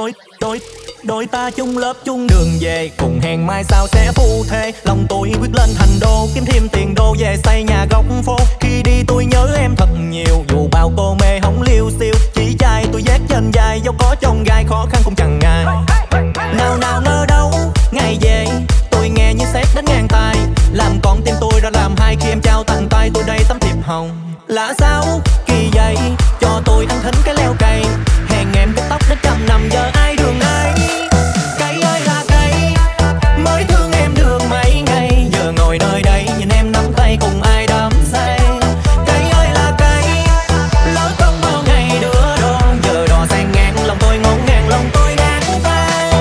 Đôi ta chung lớp chung đường về, cùng hẹn mai sau sẽ phu thê. Lòng tôi quyết lên thành đô, kiếm thêm tiền đô về xây nhà góc phố. Khi đi tôi nhớ em thật nhiều, dù bao cô mê hóng liêu xiêu. Chỉ trai tôi vét trên vai, dẫu có chông gai khó khăn cũng chẳng ngại. Nào nào ngờ đâu ngày về, tôi nghe như sét đến ngang tai. Làm con tim tôi đã làm hai khi em trao tận tay tôi đây tấm thiệp hồng. Lạ sao kỳ vậy, cho tôi ăn thính cái leo cây. Hẹn em cắt tóc đến 100 năm, giờ ai đường ai. Cây ơi là cây, mới thương em được mấy ngày. Giờ ngồi nơi đây nhìn em nắm tay cùng ai đắm say. Cây ơi là cây, lỡ không bao ngày nữa đâu. Giờ đò sang ngang lòng tôi ngổn ngang, lòng tôi đang tay.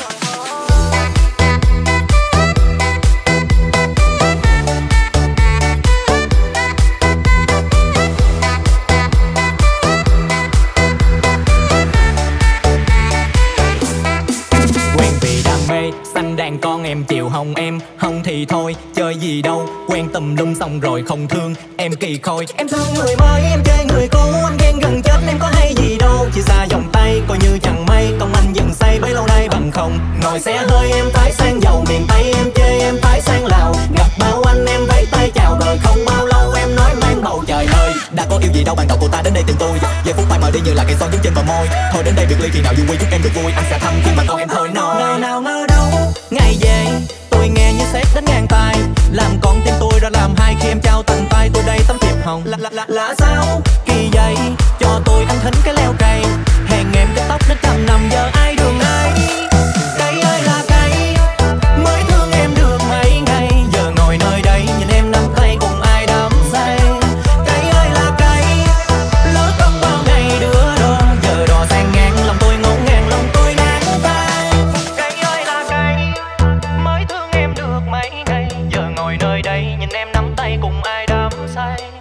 Xanh đàn con em chịu hồng em, không thì thôi chơi gì đâu. Quen tùm lum xong rồi không thương em kỳ khôi. Em thương người mới, em chê người cũ, anh ghen gần chết em có hay gì đâu. Chỉ xa vòng tay coi như chẳng may, công anh dừng say bấy lâu nay bằng không. Ngồi xe hơi em tái sang giàu miền Tây, em chê em tái sang Lào. Gặp bao anh em vẫy tay chào đời, không bao lâu em nói mang bầu trời ơi. Đã có yêu gì đâu ban đầu cô ta đến đây tìm tôi, giờ phút tay mở đi như là cây son dướng trên bờ môi. Thôi đến đây biệt ly khi nào vui vui chúc em được vui, anh sẽ thăm khi mà con em thôi nói. Nào ngờ đâu ngày về, tôi nghe như sét đến ngang tai. Làm con tim tôi đã làm hai khi em trao tận tay tôi đây tấm thiệp hồng. Lạ sao kỳ vậy, cho tôi ăn thính cái leo cây. Hẹn em cắt tóc đến 100 năm, giờ ai đường ai. Cây ơi là cây, mới thương em được mấy ngày. Giờ ngồi nơi đây nhìn em nắm tay cùng ai đắm say. Cây ơi là cây, lỡ không bao ngày nữa đâu. Giờ đò sang ngang lòng tôi ngổn ngang, lòng tôi đang tay. Cây ơi là cây, mới thương em được mấy ngày. Giờ ngồi nơi đây nhìn em nắm tay cùng ai đắm say.